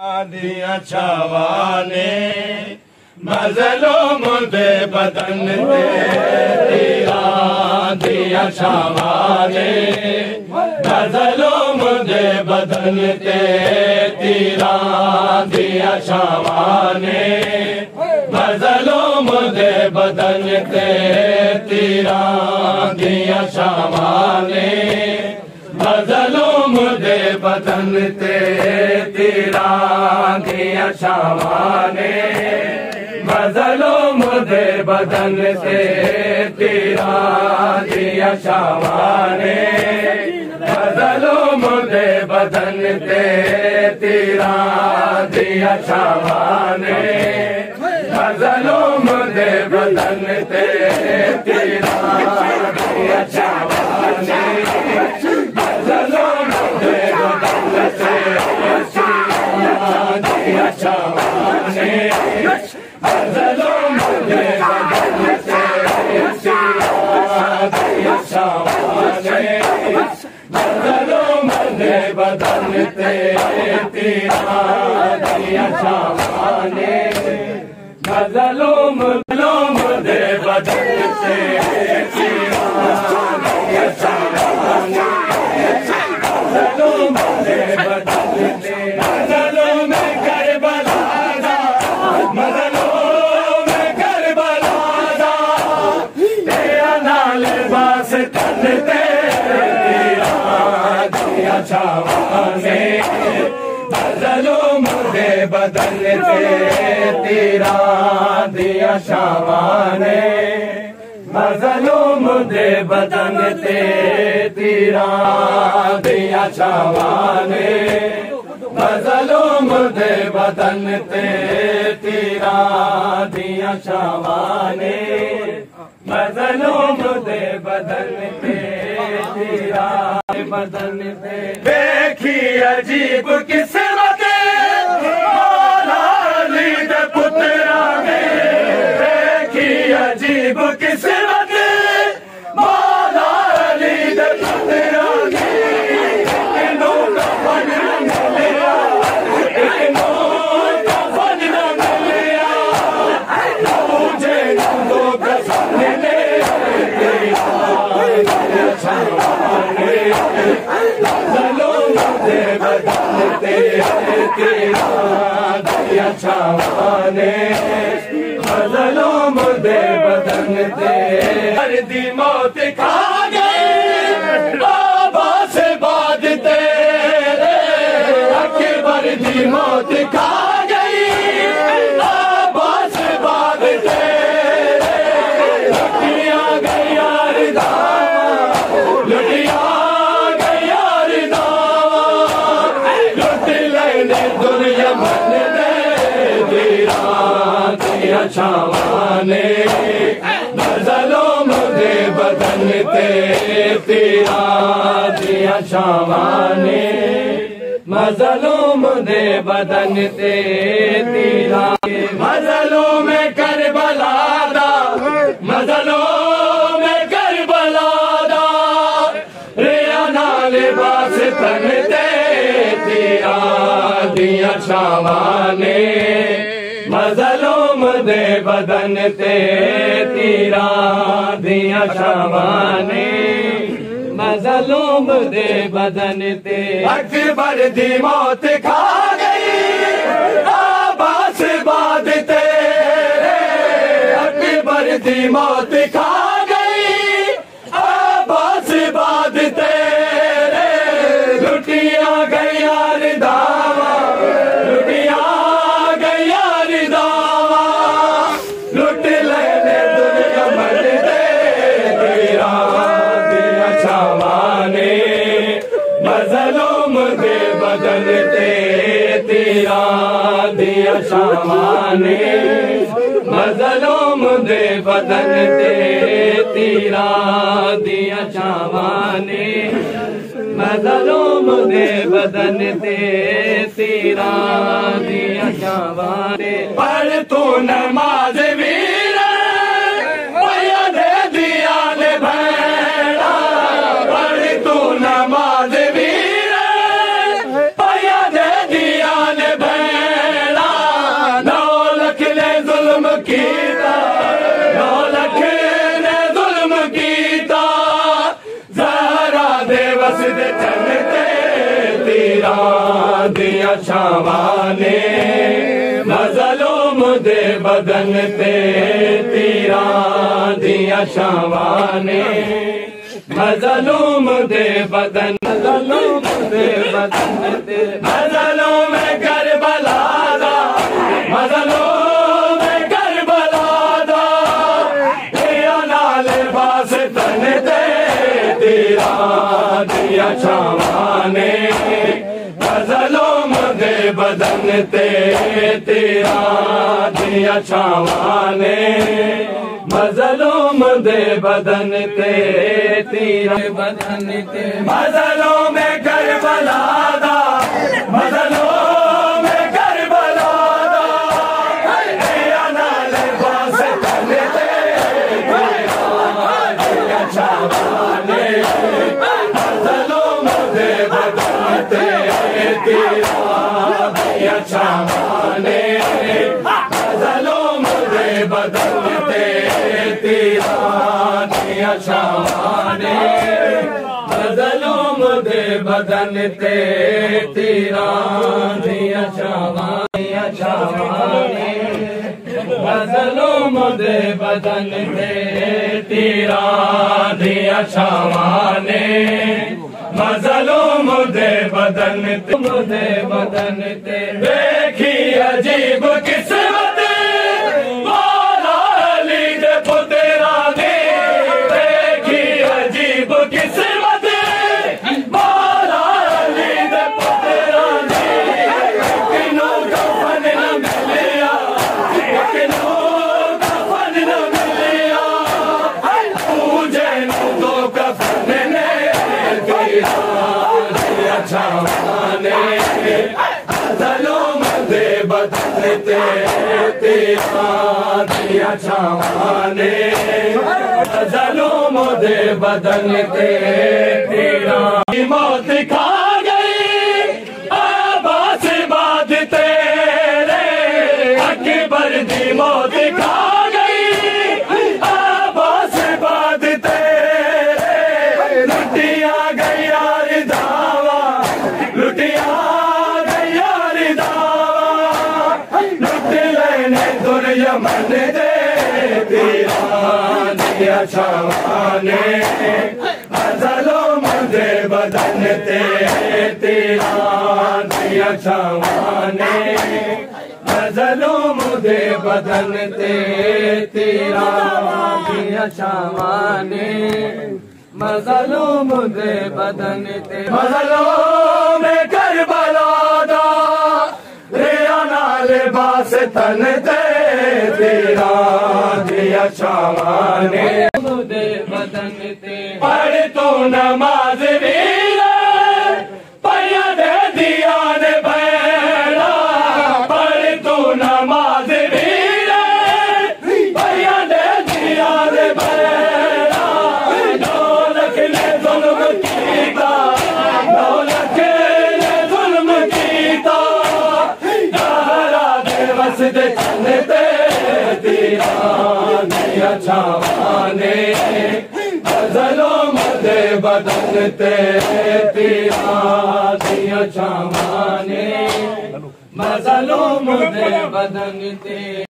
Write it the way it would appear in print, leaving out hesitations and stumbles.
दिया छावाने मजलूम दे बदन ते तीरा दिया छावाने मजलूम दे बदन ते तीरा दिया छावाने मजलूम दे बदन ते तीरा दिया छावाने मजलूम दे बदन ते तीरा दिया छावाने मजलूम दे बदन ते तीरा दिया छावाने मजलूम दे बदन ते तीरा दिया छावाने मजलूम दे बदन ते तीरा दिया छावाने मजलूम दे बदन ते तीरा दिया छावाने मजलूम दे बदन ते तीरा दिया छावाने मजलूम दे बदन ते तीरा दिया छावाने मजलूम दे बदन ते तीरा दिया छावाने मजलूम दे बदन ते मजलूम करबला दा मजलूम करबला दा तेरा नाल बास तन ते तीरा दिया छावाने मजलूम दे बदन ते तीरा दिया छावाने मजलूम दे बदन ते तीरा दिया छावाने मजलूम दे बदन ते तीरा दिया छावाने मजलूम दे बदन ते तीरा बदन ते देखी अजीब किस्मत मौला अली दे पुत्रा ने देखी अजीब किस्मत मौला अली दे पुत्रा ने इनो कफन न मिलिया इनो कफन न मिलिया मुझे दो गसन ने छावाने मजलूम दे बदन ते तीरा दिया छावाने मजलूम दे बदन ते दी मौत खा गए बाबा से बाद तेरे अकबर दी मौत खा गई बाबा से बाद तेरे लुटिया गई यार दावा लुटिया गई यार दावा लुट लेने दुनिया मन दे तीरा दिया छावाने मजलूम दे बदन ते तीरा दिया छावाने मजलूम दे बदन ते तीरा मजलूम करबला दा मजलूम करबला दा रिया नाल बास तन ते तीरा दिया छावाने मजलूम दे बदन ते तीरा दिया छावाने मजलूम दे बदन ते अकबर दी मौत खा गई आबास बाद तेरे अकबर दी मौत खा गई आबास बाद तेरे लुटिया गई यार दावा लुटिया गई यार दावा लुट लेने दुनिया मन दे तीरा दिया छावाने मजलूम दे बदन ते तीरा दिया छावाने मजलूम दे बदन ते तीरा दिया छावाने मजलूम दे बदन ते तीरा दिया छावाने पर तू नमाज वीर भैया दे दिया ने भैड़ा पर तू नमाज वीर भैया दे दिया ने भैड़ा छावाने मज़लूम दे बदन ते तीरां दियां छावाने मज़लूम दे बदन ते मज़लूम करबला दा मज़लूम करबला दा तेरा नाल बास तन ते तीरां दियां छावाने मज़लूम दे बदन ते तीरां दियां छावाने मज़लूम दे बदन ते तीरां बदन ते मज़लूम करबला दा मज़लूम करबला दा तेरा नाल बास तन ते तीरां दियां छावाने मज़लूम दे बदन ते तीरां दियां छावाने मज़लूम दे बदन ते तीरां दियां छावाने मज़लूम दे बदन ते तीरां दियां छावाने मज़लूम दे बदन ते तीरां दियां छावाने मज़लूम दे बदन ते देखी अजीब किस्मत मौला अली दे पुत्रा दी देखी अजीब किस्मत मौला अली दे पुत्रा दी किनू कफन न मिलिया किनू कफन न मिलिया पूजे तो कफन ने छावाने मज़लूम दे बदन ते तीरां दियां छावाने मज़लूम दे बदन ते तीरां मौत खा गई अब्बास बाद तेरे अकबर दी मौत खा गई अब्बास बाद तेरे लुटिया गई यार दावा लुटिया गई यार दावा लुट लेने दुर्यमन दे तीरां दियां छावाने मज़लूम दे बदन ते तीरां दियां छावाने मज़लूम दे बदन ते तीरां दियां छावाने मज़लूम दे बदन ते मज़लूम करबला दा तेरा नाल बास तन ते तीरां दियां छावाने दे बदन ते पढ़ तू नमाज वीर पया दे दिया ने बैला पढ़ तू नमाज वीर पया दे दिया ने बैला दौलत ने जुल्म कीता दौलत ने जुल्म कीता दारा दे वस दे चन ते तीरां दियां छावाने मज़लूम दे बदन ते तीरां दियां छावाने मज़लूम दे बदन ते